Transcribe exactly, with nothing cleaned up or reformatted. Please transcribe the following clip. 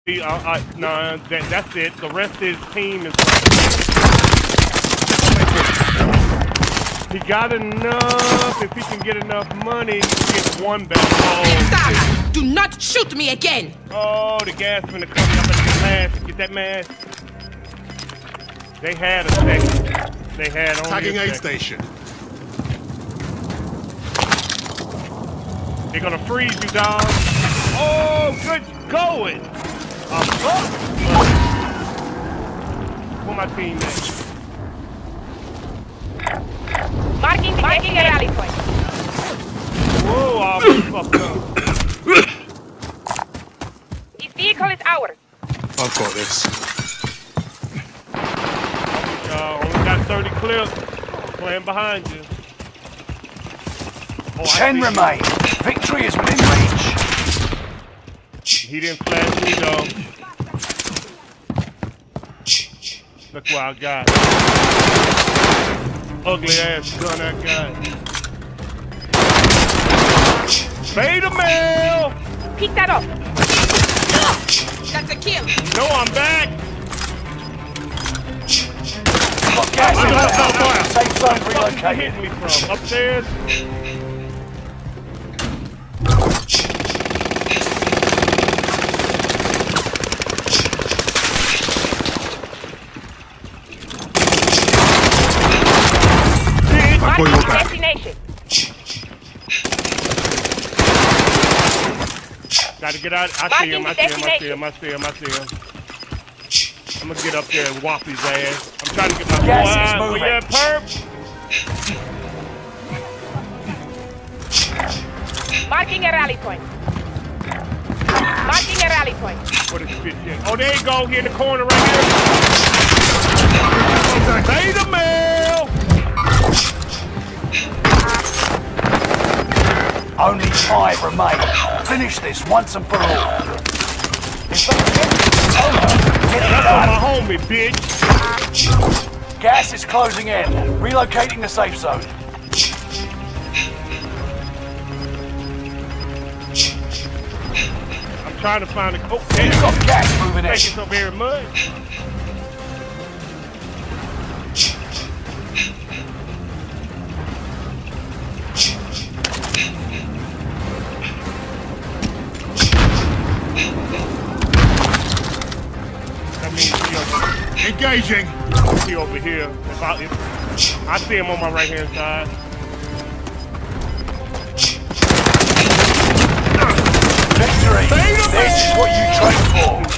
Uh, uh, nah, that, that's it. The rest of his team is. He got enough. If he can get enough money, he can get one back. Oh, do not shoot me again. Oh, the gas finna come. I'm gonna get mask. Get that mask. They had a second. They had only tagging a aid second. station. They're gonna freeze you, dog. Oh, good going. Um, oh. Where my team at? Marking, marking a rally point. Whoa, I'm fucked up. This vehicle is ours. I've got this. Uh, only got thirty clips. Playing behind you. Oh, Ten remain. Victory is within reach. He didn't flash me though. Look what I got. Ugly ass gun I got. Beta male! Pick that up. That's a kill. No, I'm back. Got gas in Look at there. that Safe zone Where you relocated. hitting me from? Upstairs? Marking destination. Gotta get out. I see him, I see him, I see him, I see him, I see him. I'm gonna get up there and whop his ass. I'm trying to get my Gas boy is out. moving. Where you at, perp? Marking a rally point. Marking a rally point. What is this shit? Oh, there you go, here in the corner right here. Beta male! Only five remain. Finish this once and for all. If they get it over, get it That's done. on my homie, bitch. Gas is closing in. Relocating the safe zone. I'm trying to find a. Oh, damn. You've got gas moving in. Thank you so very much. That means he over, Engaging. he over here. If I, if, I see him on my right hand side. Victory. This is what you trained for.